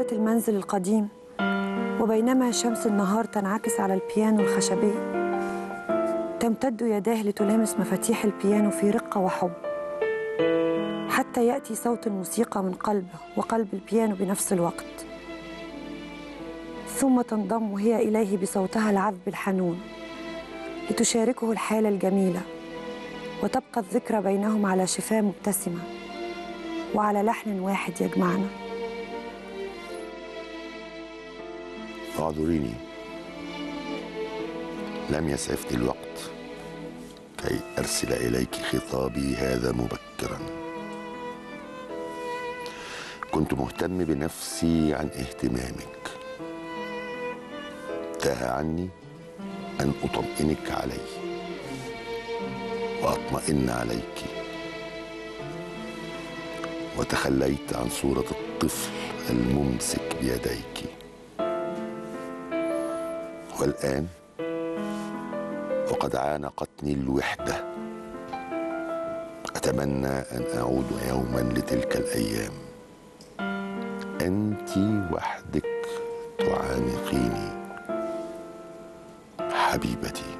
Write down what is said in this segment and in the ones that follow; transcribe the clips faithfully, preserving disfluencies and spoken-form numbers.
بوابة المنزل القديم، وبينما شمس النهار تنعكس على البيانو الخشبي، تمتد يداه لتلامس مفاتيح البيانو في رقة وحب، حتى يأتي صوت الموسيقى من قلبه وقلب البيانو بنفس الوقت، ثم تنضم هي إليه بصوتها العذب الحنون لتشاركه الحالة الجميلة، وتبقى الذكرى بينهم على شفاه مبتسمة وعلى لحن واحد يجمعنا. اعذريني، لم يسعفني الوقت كي أرسل إليك خطابي هذا مبكرا. كنت مهتم بنفسي عن اهتمامك. تاه عني أن أطمئنك علي وأطمئن عليك، وتخليت عن صورة الطفل الممسك بيديك. والآن وقد عانقتني الوحدة، أتمنى أن أعود يوما لتلك الأيام أنت وحدك تعانقيني حبيبتي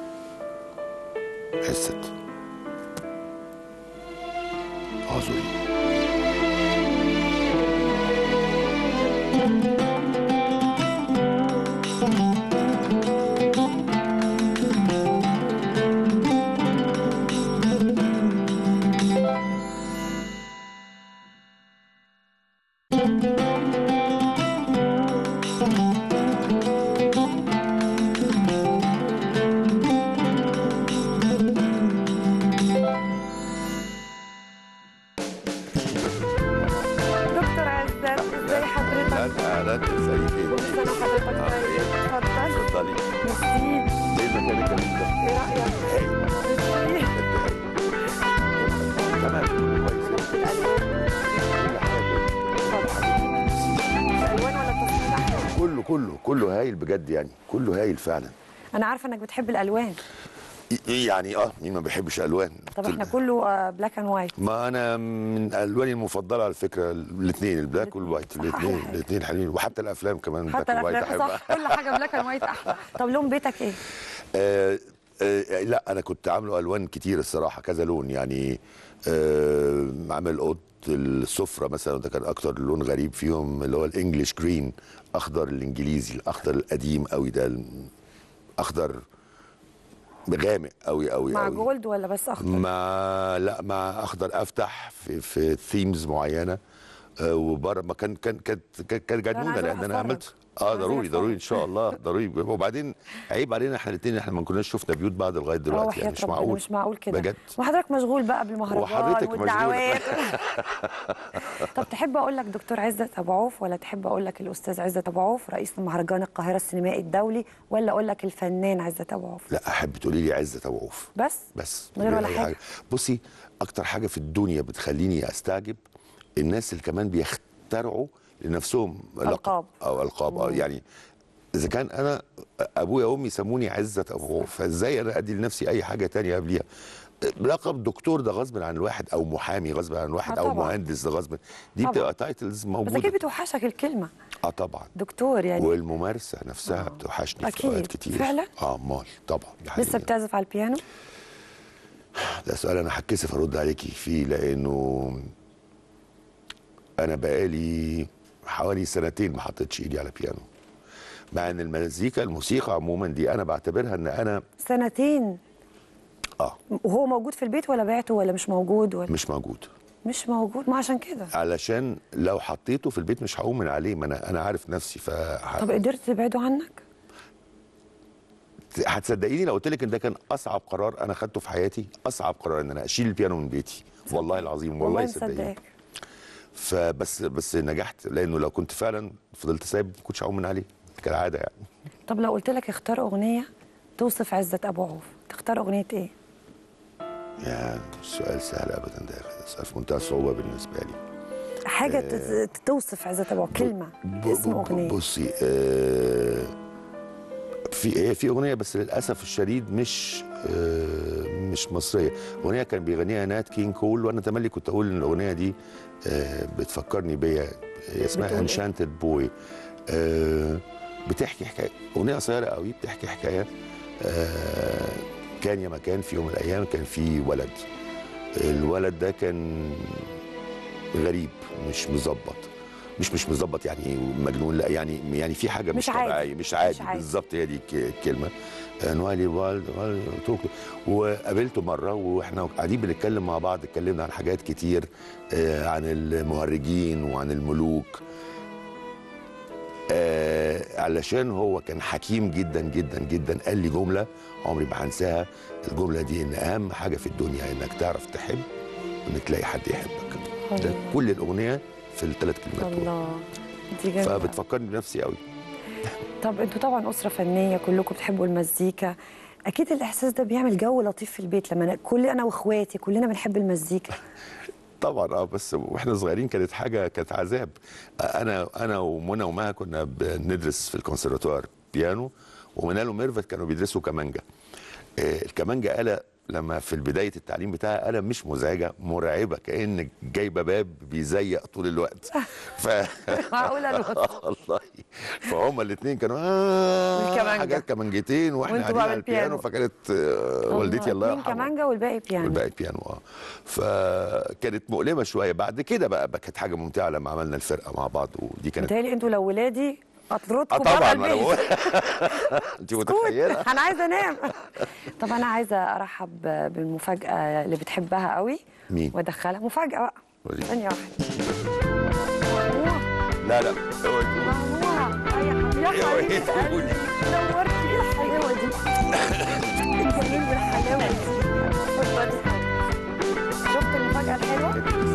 عزت. اعذري. كله كله كله هايل بجد، يعني كله هايل فعلا. انا عارفه انك بتحب الالوان. يعني اه مين ما بيحبش الوان؟ طب احنا كله بلاك اند وايت. ما انا من الواني المفضله على فكره الاثنين، البلاك والوايت، الاثنين الاثنين حلوين، وحتى الافلام كمان بلاك اند وايت احبها. صح، كل حاجه بلاك اند وايت احلى. طب لون بيتك ايه؟ آه آه لا انا كنت عامله الوان كتير الصراحه، كذا لون يعني. آه عامل اوضه السفره مثلا، ده كان اكتر لون غريب فيهم اللي هو الانجليش جرين، اخضر الانجليزي، الاخضر القديم قوي ده، اخضر غامق قوي قوي مع قوي. جولد ولا بس اخضر؟ مع لا مع اخضر افتح في في ثيمز معينه. آه وبره ما كان كان كانت كانت جنونه، لان انا عملت اه ضروري ضروري ان شاء الله ضروري. وبعدين عيب علينا احنا الاثنين، احنا ما كناش شفنا بيوت بعض لغايه دلوقتي، يعني مش معقول مش معقول كده بجد. وحضرتك مشغول بقى بالمهرجان والدعوات. طب تحب اقول لك دكتور عزت ابو عوف، ولا تحب اقول لك الاستاذ عزت ابو عوف رئيس مهرجان القاهره السينمائي الدولي، ولا اقول لك الفنان عزت ابو عوف؟ لا احب تقولي لي عزت ابو عوف بس بس من غير ولا حاجه. حاجه. بصي، اكتر حاجه في الدنيا بتخليني استعجب الناس اللي كمان بيخترعوا لنفسهم القاب او القاب أو يعني اذا كان انا ابويا وامي سموني عزت ابو عوف، فازاي انا ادي لنفسي اي حاجه تانية قبليها؟ لقب دكتور ده غصب عن الواحد، او محامي غصب عن الواحد، او مهندس ده غصب، دي بتبقى تايتلز موجوده. بس اكيد بتوحشك الكلمه. اه طبعا دكتور يعني، والممارسه نفسها آه. بتوحشني في اوقات كتير فعلا. اه امال طبعا. لسه بتعزف على البيانو؟ ده سؤال انا هتكسف ارد عليكي فيه، لانه انا بقالي حوالي سنتين ما حطيتش ايدي على بيانو، مع ان المزيكا الموسيقى عموما دي انا بعتبرها ان انا سنتين. اه وهو موجود في البيت ولا بعته ولا مش موجود ولا؟ مش موجود. مش موجود، ما عشان كده. علشان لو حطيته في البيت مش هقوم من عليه، ما انا انا عارف نفسي. ف طب قدرت تبعده عنك؟ هتصدقيني لو قلت لك ان ده كان اصعب قرار انا خدته في حياتي، اصعب قرار ان انا اشيل البيانو من بيتي، والله العظيم والله صدقيني. فبس بس نجحت، لانه لو كنت فعلا فضلت سايب ما كنتش هقوم من عليه كالعاده يعني. طب لو قلت لك اختار اغنيه توصف عزت ابو عوف، تختار اغنيه ايه؟ يا سؤال سهل ابدا، ده سؤال في منتهى الصعوبه بالنسبه لي. حاجه آه توصف عزت ابو عوف، كلمه اسم اغنيه. بصي آه في هي في اغنيه بس للاسف الشديد مش آه مش مصريه، اغنيه كان بيغنيها نات كينج كول، وانا تملي كنت اقول ان الاغنيه دي آه بتفكرني بيا، اسمها انشانتد بوي. آه بتحكي حكايه، اغنيه قصيره قوي بتحكي حكايه. آه كان يا مكان في يوم من الايام كان في ولد، الولد ده كان غريب، مش مظبط، مش مش مظبط يعني مجنون، لا يعني يعني في حاجه مش طبيعيه، مش عادي, مش عادي. بالظبط هي دي الكلمه. نوالي والد وقابلته مره واحنا قاعدين بنتكلم مع بعض، اتكلمنا عن حاجات كتير، عن المهرجين وعن الملوك، علشان هو كان حكيم جدا جدا جدا. قال لي جمله عمري ما هنساها، الجمله دي ان اهم حاجه في الدنيا انك تعرف تحب وانك تلاقي حد يحبك. ده كل الاغنيه في الثلاث كلمات دول. الله دي جميله، فبتفكرني بنفسي قوي. طب انتوا طبعا اسره فنيه كلكم بتحبوا المزيكا، اكيد الاحساس ده بيعمل جو لطيف في البيت لما كل انا واخواتي كلنا بنحب المزيكا. طبعا اه، بس واحنا صغيرين كانت حاجه، كانت عذاب. انا انا ومنى ومها كنا بندرس في الكونسرفتوار بيانو، ومنال وميرفت كانوا بيدرسوا كمانجا. الكمانجا آلة لما في بدايه التعليم بتاعها آلة مش مزعجه، مرعبه، كأن جايبه باب بيزيق طول الوقت. ف معقوله الوقت والله. فهم الاثنين كانوا اه حاجات كمانجتين واحنا قاعدين على البيانو، فكانت آه والدتي الله يرحمها كمانجا والباقي بيانو والباقي بيانو اه. فكانت مؤلمه شويه، بعد كده بقى كانت حاجه ممتعه لما عملنا الفرقه مع بعض، ودي كانت متهيألي انتوا لو ولادي اطردكم آه بره البيت. انت متخيله؟ انا عايزه انام. طب انا عايزه ارحب بالمفاجاه اللي بتحبها قوي. مين؟ وادخلها مفاجاه بقى. ثانيه واحده. لا لا ممنوع يا حبيبتي نورتي. ايه الحلاوه دي؟ الجميل والحلاوه دي. اتفضلي. شفت المفاجاه الحلوه؟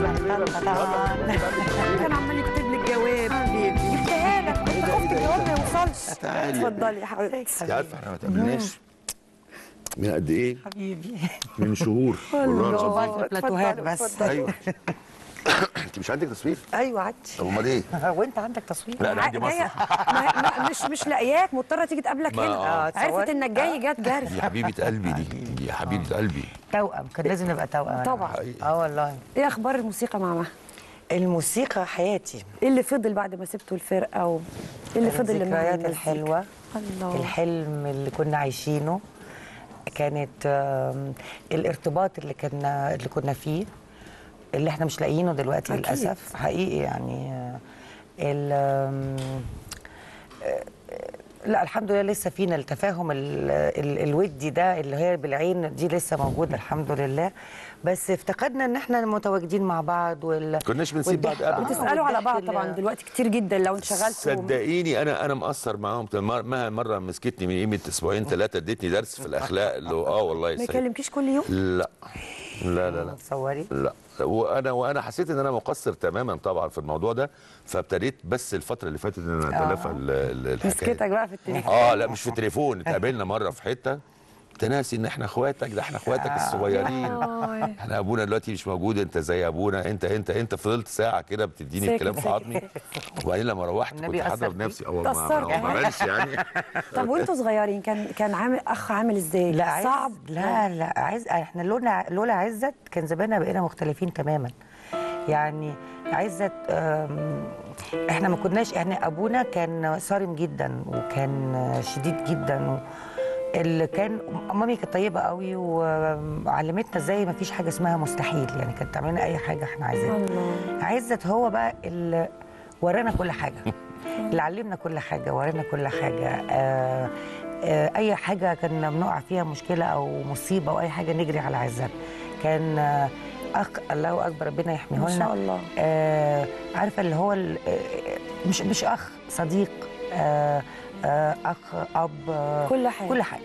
كان عمال يكتب لي الجواب حبيبي، جبتها لك، كنت خفت الجواب ما يوصلش. اتفضلي يا حبيبتي. انت عارفه احنا ما اتقابلناش من قد ايه؟ حبيبي من شهور. والله في بلاتوهات بس. ايوه. انت مش عندك تصوير؟ ايوه عندي. طب امال ايه؟ وانت عندك تصوير؟ لا انا عندي مسرح. مش مش لاقياك، مضطره تيجي تقابلك هنا. آه. عرفت انك جاي جت جري. دي حبيبه قلبي، دي دي حبيبه قلبي. توأم، كان لازم نبقى توأم. طبعا. اه والله. ايه اخبار الموسيقى مع مها؟ الموسيقى حياتي. ايه اللي فضل بعد ما سبتوا الفرقه و... ايه اللي فضل؟ الذكريات الحلوه، الله. الحلم اللي كنا عايشينه، كانت الارتباط اللي كنا اللي كنا فيه، اللي احنا مش لاقيينه دلوقتي أكيد. للاسف حقيقي يعني. ال لا الحمد لله لسه فينا التفاهم ال ال الودي ده اللي هي بالعين دي لسه موجوده الحمد لله، بس افتقدنا ان احنا متواجدين مع بعض وال كناش بنسيب بعض ابدا. بتسالوا على بعض طبعا دلوقتي كتير جدا لو انشغلتوا. صدقيني انا انا مقصر معاهم. مها مره مسكتني من قيمه اسبوعين ثلاثه، ادتني درس في الاخلاق اللي اه والله ما يكلمكيش كل يوم؟ لا لا لا لا تصوري؟ لا وانا وانا حسيت ان انا مقصر تماما طبعا في الموضوع ده، فابتديت بس الفتره اللي فاتت ان انا اتلافى الحكايه. مسكتك بقى في التليفون؟ اه لا مش في التليفون، اتقابلنا مره في حته، تناسي ان احنا اخواتك، ده احنا اخواتك الصغيرين، احنا ابونا دلوقتي مش موجود، انت زي ابونا، انت انت انت فضلت ساعه كده بتديني الكلام في عظمي، وبعدين لما روحت كنت هضرب نفسي. اه ما عملش يعني. طب وانتوا صغيرين كان كان عامل اخ عامل ازاي؟ لا صعب؟ لا لا عز احنا لولا لولا عزت كان زماننا بقينا مختلفين تماما. يعني عزت احنا ما كناش، يعني ابونا كان صارم جدا وكان شديد جدا و اللي كان مامي كانت طيبه قوي وعلمتنا ازاي ما فيش حاجه اسمها مستحيل، يعني كانت تعمل لنا اي حاجه احنا عايزينها. عزت هو بقى اللي ورانا كل حاجه، اللي علمنا كل حاجه، ورانا كل حاجه. آآ آآ اي حاجه كنا بنقع فيها مشكله او مصيبه او اي حاجه نجري على عزت. كان اخ الله اكبر ربنا يحميه لنا. ما شاء الله. عارفه اللي هو مش مش اخ، صديق، آآ اخ، اب، كل حاجه كل حاجه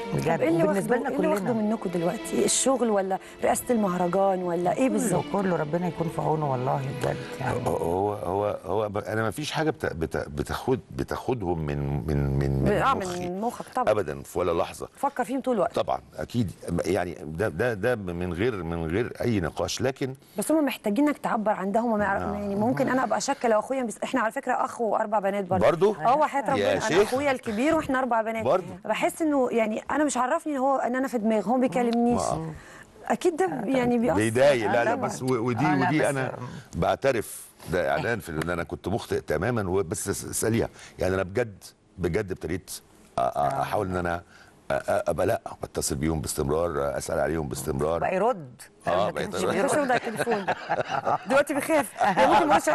بجد ايه اللي بالنسبه واخده لنا ايه اللي واخده كلنا. منكم دلوقتي؟ الشغل ولا رئاسه المهرجان ولا ايه بالظبط؟ كله كله ربنا يكون في عونه والله بجد يعني. هو هو هو ب- انا ما فيش حاجه بت- بت- بتاخد بتاخدهم من من من من اه مخي من مخك طبعا، ابدا في ولا لحظه. فكر فيهم طول الوقت. طبعا اكيد يعني ده ده ده من غير من غير اي نقاش. لكن بس هم محتاجينك تعبر عن ده، هم ما يعرف- يعني ممكن انا ابقى شاكه لو اخويا بس احنا على فكره اخ واربع بنات برضه. برضه؟ اه وحياه يا ربنا انا شيخ. اخويا الكبير واحنا اربع بنات برضه. بحس انه يعني انا مش عرفني ان هو ان انا في دماغه، هو ما بيكلمنيش. ما- اكيد ده يعني بيأثر. بيضايق. لا لا طبعاً. بس و- ودي آه، لا، ودي بس- انا بعترف ده اعلان في ان انا كنت مخطئ تماما و- بس اساليها يعني انا بجد بجد ابتديت أ- أ- احاول ان انا أ- أ- ابقى لا بتصل بيهم باستمرار، اسال عليهم باستمرار. بقى يرد. آه، ما بقيت كانش أرد. مش بيرد. واخده التليفون دلوقتي بيخاف يعني ممكن ما يقولش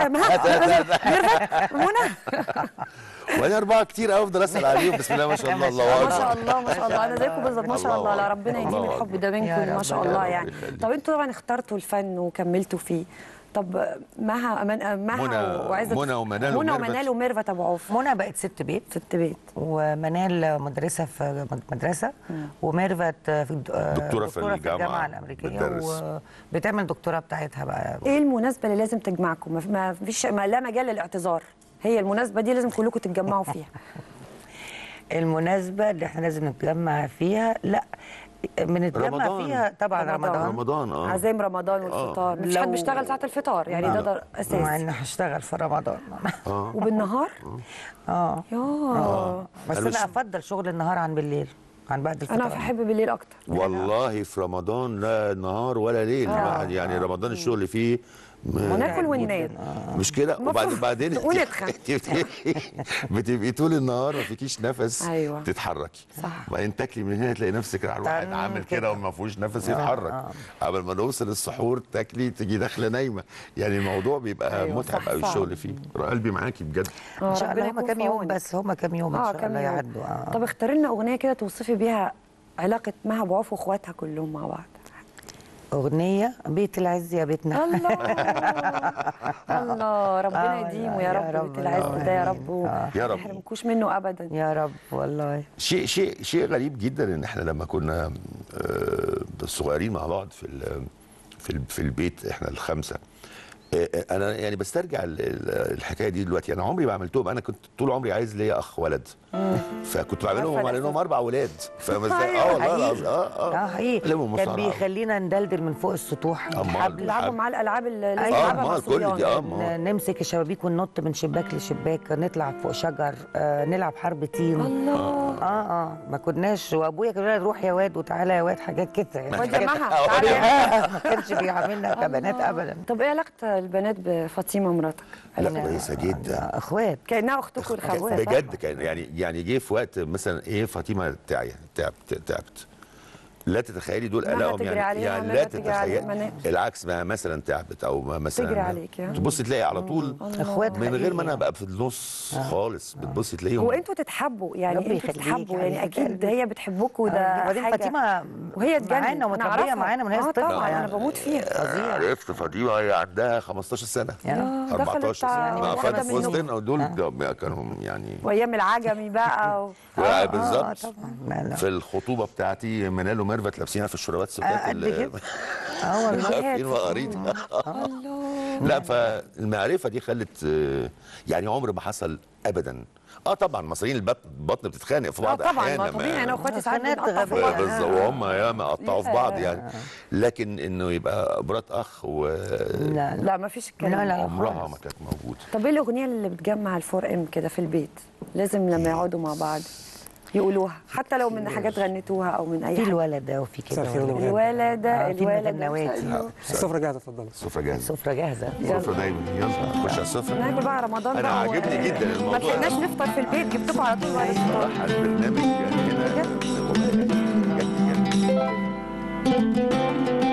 ميرفت منى. وانا اربعه كتير قوي افضل اسال عليهم. بسم الله ما شاء الله الله ما اكبر. شاء الله ما شاء الله انا زيكم بالظبط ما شاء الله. لا ربنا يديم الله الحب أكبر. ده يا منكم رب، ما شاء يا الله رب يعني. يخليك. طب انتوا طبعا اخترتوا الفن وكملتوا فيه. طب مها مها منى- وعزت منى ومنال منى وميرفت. ومنال وميرفت ابو عوف منى بقت ست بيت، ست بيت. ومنال مدرسه في مدرسه، وميرفت في دكتورة في الجامعة الجامعه الامريكيه، بتدرس. وبتعمل الدكتوراه بتاعتها بقى. ايه المناسبه اللي لازم تجمعكم؟ ما- ما فيش ما لا مجال للاعتذار، هي المناسبه دي لازم كلكم تتجمعوا فيها. المناسبه اللي احنا لازم نتجمع فيها، لا بنتجمع رمضان. فيها طبعا رمضان. رمضان. رمضان اه عزايم رمضان والفطار مفيش حد لو- بيشتغل ساعه الفطار يعني ده ده مع اساسي. ان هشتغل في رمضان. وبالنهار اه ياه بس أنا مش- انا افضل شغل النهار عن بالليل، عن بعد الفطار. انا بحب بالليل اكتر. والله في رمضان لا نهار ولا ليل. الواحد يعني رمضان الشغل فيه م- وناكل وننام. مش كده. وبعد المفروض- بعدين ونتخن. بتبقي طول النهار ما فيكيش نفس أيوة. تتحركي. صح. وبعدين تاكلي من هنا تلاقي نفسك على الواحد تمام عامل كده. كده وما فيهوش نفس يتحرك. قبل ما نوصل السحور تاكلي تيجي داخله نايمه. يعني الموضوع بيبقى أيوة، متعب صح، قوي صعب. الشغل فيه. قلبي معاكي بجد. ان شاء ربنا الله هم يكون كام في يوم عونك. بس، هم كام يوم ان اه شاء كام الله يوم. يعدوا. آه. طب اختاري لنا اغنيه كده توصفي بيها علاقه مها ابو عوف واخواتها كلهم مع بعض. اغنيه بيت العز يا بيتنا. الله الله ربنا آه، يديمه يا يا رب رب، بيت العز آه، ده يا آمين. رب آه. يا رب. ما يحرمكوش منه ابدا. يا رب والله. شيء شيء شيء غريب جدا ان احنا لما كنا آه، صغيرين مع بعض في ال- في ال- في البيت احنا الخمسه. آه، آه، انا يعني بسترجع ال- ال- الحكايه دي دلوقتي. انا عمري ما عملتهم. انا كنت طول عمري عايز ليا اخ ولد. فكنت بعملهم عارفة على انهم الإحساس. اربع ولاد. فاهم ازاي؟ أيوة، اه والله حقيقي. العظيم. اه اه اه حقيقي لموا كان مصارعة. بيخلينا ندلدل من فوق السطوح أمال. الحبل. يلعبوا معاه الالعاب اللي لازم أيوة. يلعبها مع أمال كل دي، الصبيان. آه. ما- ن- نمسك الشبابيك وننط من شباك لشباك، نطلع فوق شجر، آه نلعب حرب طين. الله اه اه ما كناش، وابويا كان يقول لنا روح يا واد وتعالى يا واد، حاجات كده يعني. واد يا حاجات- مها تعالي يا آه، ما كانش بيعاملنا كبنات ابدا. طب ايه علاقه البنات بفاطمه مراتك؟ لا علاقة- كويسه جدا. آه، اخوات. كانها اختكم الخمسه صح؟ بجد كان يعني يعني جه في وقت مثلا ايه فاطمه تعيا تعبت تعبت لا تتخيلي دول مهما قلقهم تجري يعني عليها، يعني مهما لا تجري عليها، ما تتخيل نامش. العكس ما مثلا تعبت او ما مثلا تجري عليك يا. تبص تلاقي على طول اخوات من غير ما انا حقيقي. ابقى في النص خالص بتبصي تلاقيهم. هو انتوا تتحبوا يعني ربي انتوا يخليك تتحبوا يا يعني حبيبة اكيد قلبي. هي بتحبكوا ده آه، وبعدين حاجة. فاطمه وهي تجنن معانا أنا ومتربيه أعرفها. معانا من هي اه طفله طبعا يعني. انا بموت فيها. فظيع. عرفت فاطمه هي عندها خمستاشر سنه يا دخلت اربعتاشر على ما واحدة فاتت في منهم. وسطنا ودول ده كانوا يعني وايام العجمي بقى و... آه، اه بالظبط. طبعا. لا لا في الخطوبه بتاعتي منال وميرفت لابسينها في الشرابات آه، السكات قد اللي- كده. اه والله. عارفين مقاريض. الله لا فالمعرفه دي خلت آه، يعني عمر ما حصل ابدا. اه طبعا المصريين البطن البطن بتتخانق في اه بعض طبعا احيانا ما طبيعي انا واخواتي ساعات خناقات بنقطع في غبية. بعض. بالظبط وهم ياما قطعوا في بعض لا. يعني. لكن انه يبقى مرات اخ وعمرها لا لا لا ما فيش الكلام لا، ده. لا. ما كانت موجوده. طب ايه الاغنيه اللي بتجمع الفور ام كده في البيت لازم لما يقعدوا مع بعض يقولوها حتى لو من حاجات غنيتوها او من اي في حاجه؟ الولد ده وفي كده. مساء الخير ولا- والله. الولد آه، في الولد النواتي. السفرة جاهزة اتفضلي. السفره جاهزه. السفره جاهزه. السفره دايما يلا نخش على السفره. ناكل بقى رمضان أنا بقى و- عاجبني جدا الموضوع ما ده. لحقناش نفطر في البيت جبتكم على طول بعد الفطار. راح البرنامج هنا بجد بجد.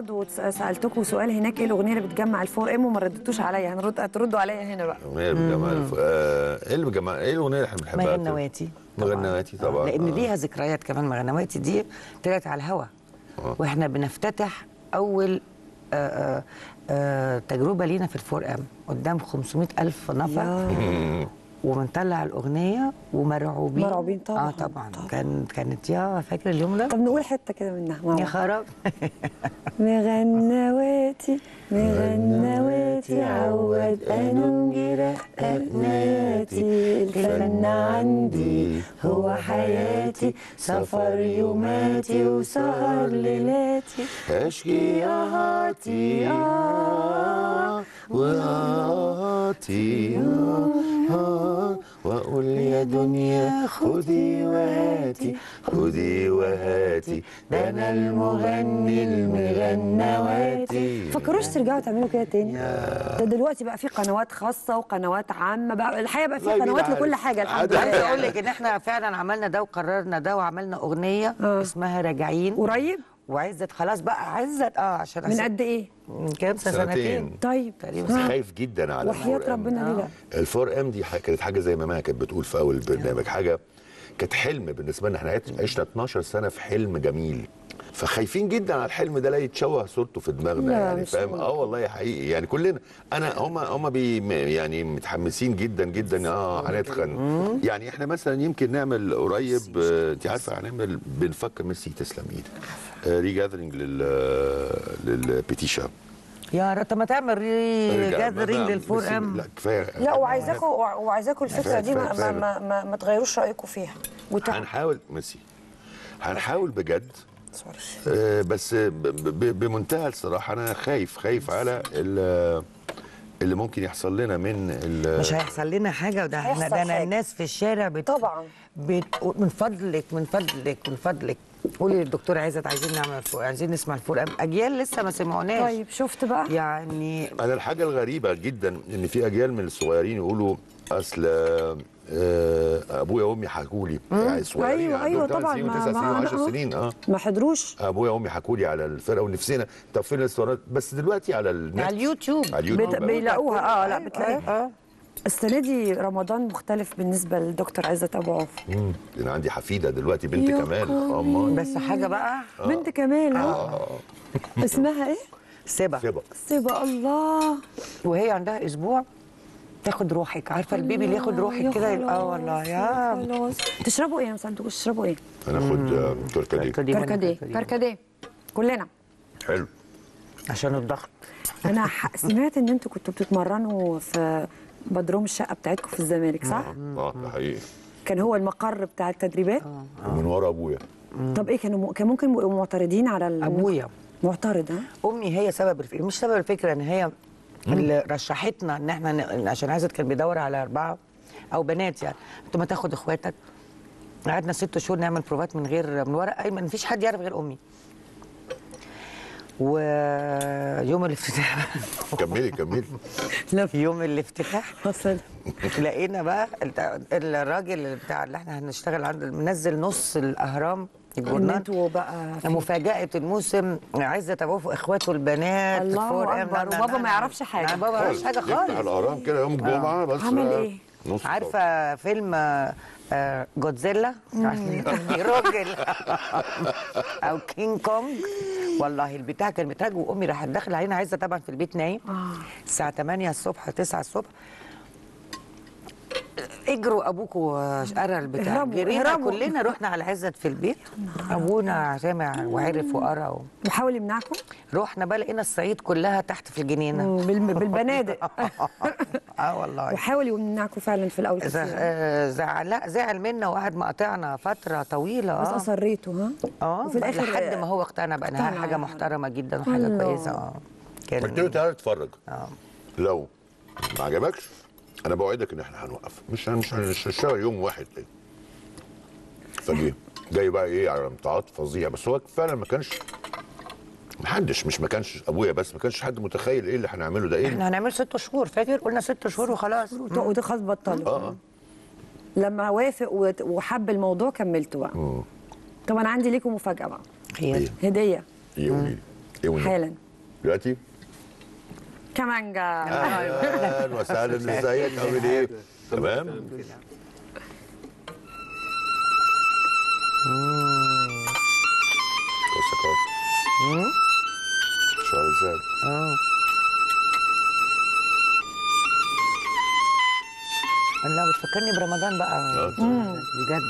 برضو سالتكم سؤال هناك، ايه الاغنيه اللي بتجمع الفور ام وما ردتوش عليا؟ هنرد هتردوا عليا هنا بقى. الاغنيه اللي بتجمع الف... آه... ايه اللي بتجمع ايه الاغنيه اللي احنا بنحبها؟ مغنواتي. مغنواتي طبعا، لان آه. ليها ذكريات كمان. مغنواتي دي طلعت على الهوا آه. واحنا بنفتتح اول آآ آآ آآ تجربه لينا في الفور ام قدام خمسمائة ألف نفر وبنطلع الاغنيه ومرعوبين. مرعوبين طبعا. اه طبعا, طبعا. كان كانت يا فاكر اليوم ده. طب نقول حته كده منها يا خراب. مغنواتي مغنواتي عود انونجرة قناتي، الفن عندي هو حياتي، سفر يوماتي وسهر ليلاتي، اشكي يا هاتي وهاتي واقول يا دنيا خدي وهاتي خدي وهاتي، ده انا المغني المغنواتي. فكروش ترجعوا تعملوا كده تاني؟ ده دلوقتي بقى في قنوات خاصه وقنوات عامه بقى، الحقيقه بقى في قنوات لكل حاجه الحمد لله. عايزه اقول لك ان احنا فعلا عملنا ده وقررنا ده وعملنا اغنيه آه. اسمها راجعين قريب. وعزت خلاص بقى عزت اه عشان من قد ايه؟ من كام سنتين. طيب بس خايف جدا على وحياة ربنا ليه لا. الفور ام دي كانت حاجه زي ما ماما كانت بتقول في اول البرنامج، حاجه كانت حلم بالنسبه لنا. احنا عشنا اتناشر سنه في حلم جميل، فخايفين جدا على الحلم ده لا يتشوه صورته في دماغنا يعني، فاهم؟ اه والله حقيقي يعني كلنا. انا هم هم بي يعني متحمسين جدا جدا. اه هنتخن يعني. احنا مثلا يمكن نعمل قريب، انت عارفه هنعمل بنفكر ميسي تسلم ايدك ريجاذرنج لل للبيتيشا. يا رب ما تعمل ريجاذرنج للفور ام. لا كفايه. لا وعايزاكم وعايزاكم الفكره دي ما ما, ما, ما, ما تغيروش رايكم فيها. هنحاول ميسي هنحاول بجد. آه بس بمنتهى الصراحه انا خايف خايف على اللي ممكن يحصل لنا من مش هيحصل لنا حاجه. وده احنا ده انا الناس في الشارع بت... طبعا بت... من فضلك من فضلك من فضلك قولي للدكتور عايزه عايزين نعمل فوق، عايزين نسمع الفور ام. اجيال لسه ما سمعوناش. طيب شفت بقى يعني. انا الحاجه الغريبه جدا ان في اجيال من الصغيرين يقولوا اصل ابويا وامي حكوا لي يعني صغيرين. ايوه ايوه طبعا سنين وتسع سنين وعشر سنين اه ما حضروش. ابويا وامي حكوا لي على الفرقه ونفسنا. طب فين الاسطوانات؟ بس دلوقتي على النت على اليوتيوب على اليوتيوب بت... بيلاقوها. اه لا بتلاقيها. اه السنه دي رمضان مختلف بالنسبه للدكتور عزت ابو عوف. امم انا عندي حفيده دلوقتي بنت كمال. امال بس حاجه بقى آه. بنت كمال اه اسمها ايه؟ سبا. سبا سبا. الله. وهي عندها اسبوع تاخد روحك. عارفه البيبي اللي ياخد روحك كده. اه والله يا خلاص. تشربوا ايه مثلا؟ انتوا تشربوا ايه؟ هناخد كركديه. كركديه كركديه كلنا. حلو عشان الضغط. انا سمعت ان انتوا كنتوا بتتمرنوا في بدروم الشقه بتاعتكم في الزمالك صح؟ اه ده حقيقي. كان هو المقر بتاع التدريبات؟ اه من ورا ابويا. طب ايه كانوا كان ممكن يبقوا معترضين على ابويا؟ معترض. ها امي هي سبب الفكره، مش سبب الفكره ان هي اللي رشحتنا ان احنا ن... عشان عايزت كان بيدور على اربعه او بنات يعني. انت ما تاخد اخواتك. قعدنا ست شهور نعمل بروفات من غير من ورا اي ما فيش حد يعرف غير امي. ويوم الافتتاح كملي كملي. لا في يوم الافتتاح حصل لقينا بقى الراجل بتاع اللي احنا هنشتغل عنده منزل نص الاهرام الجورنال بقى مفاجأة الموسم. عايزة تبقوا اخواته البنات. الله اكبر. وبابا ما يعرفش حاجة. بابا ما يعرفش حاجة خالص. يفتح الاهرام كده يوم الجمعة بس. عمل ايه؟ عارفة فيلم آه جودزيلا راجل او كينج كونج. والله البتاع كان متراج وامي راحت داخله علينا. عايزه طبعا في البيت نايم الساعه تمانية الصبح تسعة الصبح. اجروا ابوكوا قرا البتاع. جرينا كلنا رحنا على عزت في البيت. ابونا سمع وعرف وقرا و... وحاول يمنعكم. رحنا بقى لقينا الصعيد كلها تحت في الجنينه بالبنادق. اه والله. وحاول يمنعكم فعلا في الاول. زعل لا زعل منا وقعد مقاطعنا فتره طويله. بس اصريتوا ها. اه وفي الاخر لحد ما هو اقتنع بانها حاجه محترمه جدا وحاجه كويسه. اه قلت له تعالى اتفرج. اه لو ما عجبكش انا بوعدك ان احنا هنوقف. مش مش هنشتغل يوم واحد تاني. فجي جاي بقى ايه على امتعاض فظيع. بس هو فعلا ما كانش محدش مش ما كانش ابويا بس ما كانش حد متخيل ايه اللي هنعمله ده. ايه احنا هنعمل ست شهور فاكر؟ قلنا ست شهور وخلاص. وده خلاص بطلوا. اه لما وافق وحب الموضوع كملتوا بقى. اه طب انا عندي ليكم مفاجاه بقى. خير. هديه. ايه قولي لي. ايه ونو؟ حالا. دلوقتي كمانجا. اهلا وسهلا، ازيك عامل ايه؟ تمام. كوسكات شهرزاد. اه لا بتفكرني برمضان بقى بجد.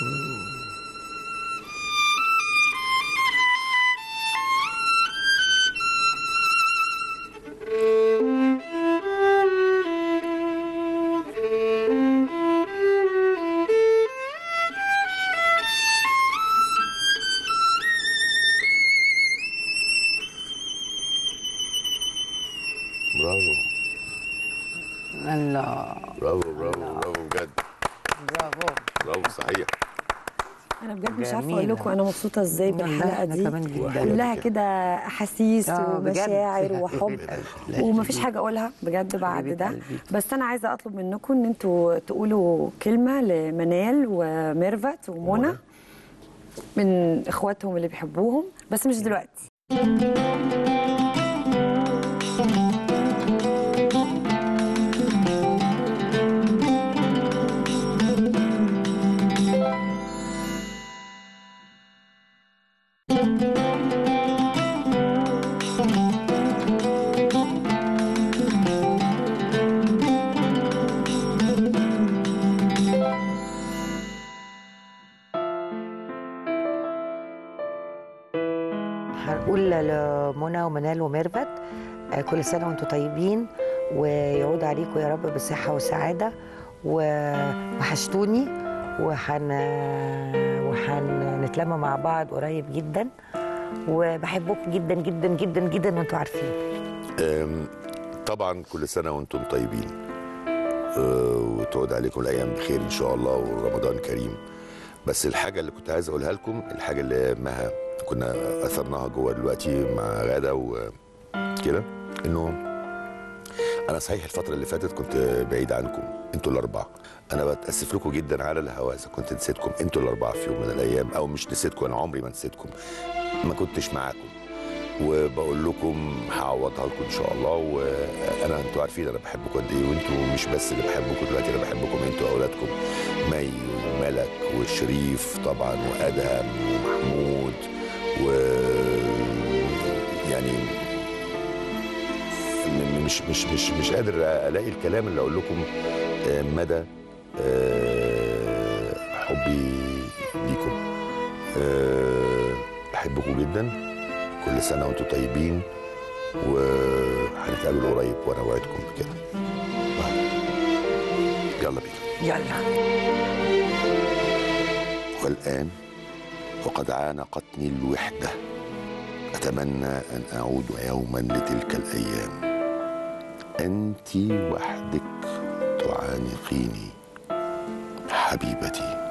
برافو الله برافو برافو برافو بجد، برافو. برافو صحيح. انا بجد مش عارفه جميلة. اقول لكم انا مبسوطه ازاي والله بالحلقه إحنا دي، كمان جدا. كلها كده احاسيس آه، بجد. ومشاعر وحب ومفيش حاجه اقولها بجد بعد حبيبة ده. قلبي. بس انا عايزه اطلب منكم ان انتوا تقولوا كلمه لمنال وميرفت ومنى ومنى. من اخواتهم اللي بيحبوهم، بس مش دلوقتي. هنقول لمنى ومنال وميرفت آه، كل سنة وانتم طيبين، ويعود عليكم يا رب بالصحة والسعادة، وحشتوني، وحن وحنتلم مع بعض قريب جدا، وبحبكم جدا جدا جدا جدا وانتم عارفين. أم، طبعا كل سنه وانتم طيبين، أه، وتعود عليكم الايام بخير ان شاء الله ورمضان كريم. بس الحاجه اللي كنت عايز اقولها لكم، الحاجه اللي مها كنا اثرناها جوه دلوقتي مع غاده وكده، انه انا صحيح الفتره اللي فاتت كنت بعيد عنكم انتوا الاربعه. انا بتاسف لكم جدا على الهوا اذا كنت نسيتكم انتوا الاربعه في يوم من الايام، او مش نسيتكم، انا عمري ما نسيتكم، ما كنتش معاكم، وبقول لكم هعوضها لكم ان شاء الله. وانا انتوا عارفين انا بحبكم قد ايه، وانتوا مش بس اللي بحبكم دلوقتي، انا بحبكم انتوا اولادكم مي وملك وشريف طبعا وادهم ومحمود، و يعني م- مش مش مش مش قادر الاقي الكلام اللي اقول لكم آه، مدى آه، حبي ليكم. آه، بحبكم جدا، كل سنه وانتم طيبين، وهنتقابل قريب وانا اوعدكم بكده. يلا بينا. يلا. والآن وقد عانقتني الوحدة، أتمنى أن أعود يوما لتلك الأيام. أنت وحدك تعانقيني حبيبتي.